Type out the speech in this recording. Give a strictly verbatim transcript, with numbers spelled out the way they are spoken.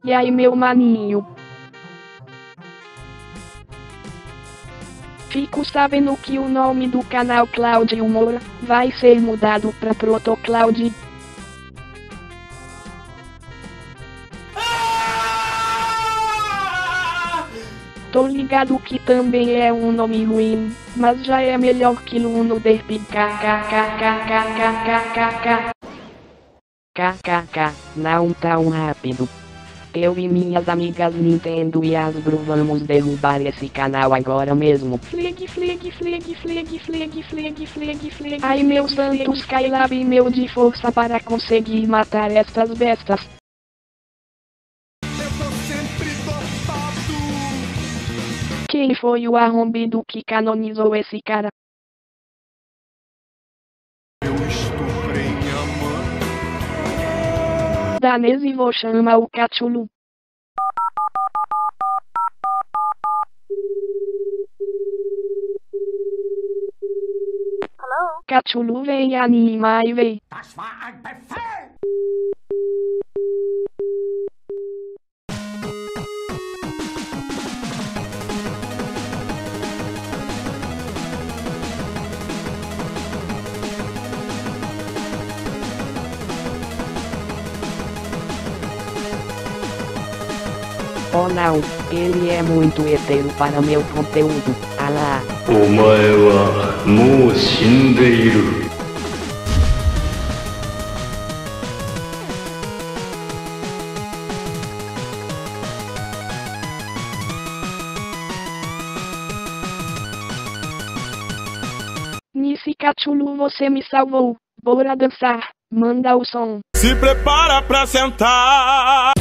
E aí, meu maninho? Fico sabendo que o nome do canal Cláudio Moura vai ser mudado pra Protocloud. Tô ligado que também é um nome ruim, mas já é melhor que Luno Derp. Kkkkkkkkkk. Kkk, não tão rápido. Eu e minhas amigas Nintendo e Hasbro vamos derrubar esse canal agora mesmo. Fleg, fleg, fleg, fleg, fleg, fleg, fleg, fleg. Ai meu santo Skylab, meu de força para conseguir matar estas bestas. Eu tô sempre dopado. Quem foi o arrombido que canonizou esse cara? Eu estuprei minha mãe. Danese vou chamar o Cachulu. Cachulu vem animar e vem. Das war ein Befehl! Oh não, ele é muito hetero para meu conteúdo. Ah lá. お前はもう死んでいる。 Nisse Cachulu, você me salvou. Bora dançar, manda o som. Se prepara pra sentar.